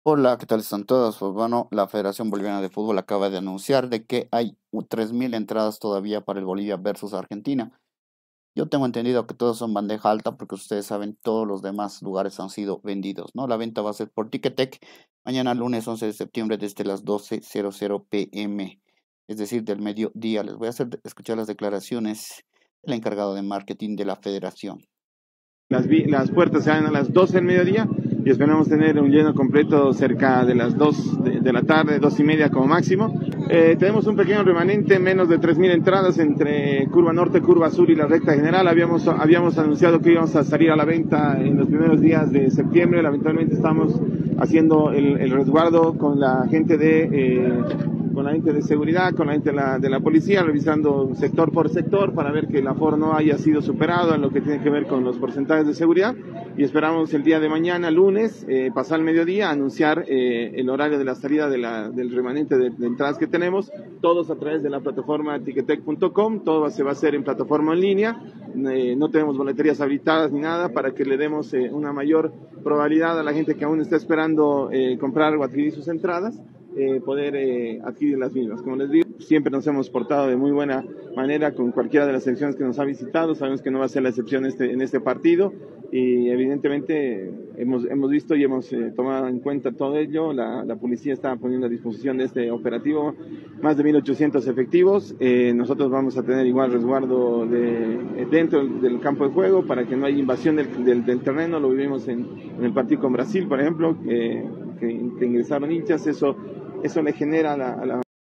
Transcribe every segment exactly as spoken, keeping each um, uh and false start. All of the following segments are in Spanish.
Hola, ¿qué tal están todos? Pues bueno, la Federación Boliviana de Fútbol acaba de anunciar de que hay tres mil entradas todavía para el Bolivia versus Argentina. Yo tengo entendido que todos son bandeja alta porque ustedes saben, todos los demás lugares han sido vendidos, ¿no? La venta va a ser por Ticketek mañana lunes once de septiembre desde las doce p m, es decir, del mediodía. Les voy a hacer escuchar las declaraciones del encargado de marketing de la Federación. Las, vi- las puertas se abren a las doce del mediodía y esperamos tener un lleno completo cerca de las dos de, de la tarde, dos y media como máximo. Eh, tenemos un pequeño remanente, menos de tres mil entradas entre curva norte, curva sur y la recta general. Habíamos, habíamos anunciado que íbamos a salir a la venta en los primeros días de septiembre. Lamentablemente estamos haciendo el, el resguardo con la gente de... Eh, con la gente de seguridad, con la gente de la, de la policía, revisando sector por sector para ver que el aforo no haya sido superado en lo que tiene que ver con los porcentajes de seguridad, y esperamos el día de mañana, lunes, eh, pasar el mediodía, anunciar eh, el horario de la salida de la, del remanente de, de entradas que tenemos, todos a través de la plataforma ticketek punto com. Todo se va a hacer en plataforma en línea, eh, no tenemos boleterías habilitadas ni nada para que le demos eh, una mayor probabilidad a la gente que aún está esperando eh, comprar o adquirir sus entradas. Eh, poder eh, adquirir las mismas. Como les digo, siempre nos hemos portado de muy buena manera con cualquiera de las selecciones que nos ha visitado. Sabemos que no va a ser la excepción este, en este partido, y evidentemente hemos, hemos visto y hemos eh, tomado en cuenta todo ello. La, la policía está poniendo a disposición de este operativo más de mil ochocientos efectivos. Eh, nosotros vamos a tener igual resguardo de, dentro del campo de juego para que no haya invasión del, del, del terreno. Lo vivimos en, en el partido con Brasil, por ejemplo, eh, que, que ingresaron hinchas. Eso eso le genera a la, a la...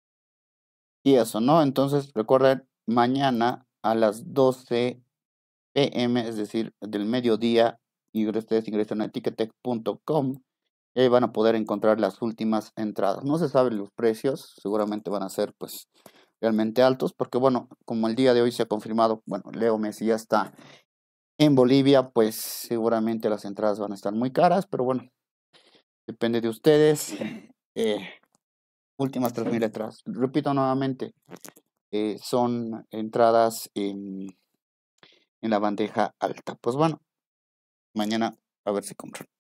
Y eso, ¿no? Entonces, recuerden, mañana a las doce p m, es decir, del mediodía, y ustedes ingresan a ticketek punto com y ahí van a poder encontrar las últimas entradas. No se saben los precios, seguramente van a ser pues realmente altos, porque bueno, como el día de hoy se ha confirmado, bueno, Leo Messi ya está en Bolivia, pues seguramente las entradas van a estar muy caras, pero bueno, depende de ustedes. Eh, últimas tres mil entradas. Repito nuevamente, eh, son entradas en, en la bandeja alta. Pues bueno, mañana a ver si compran.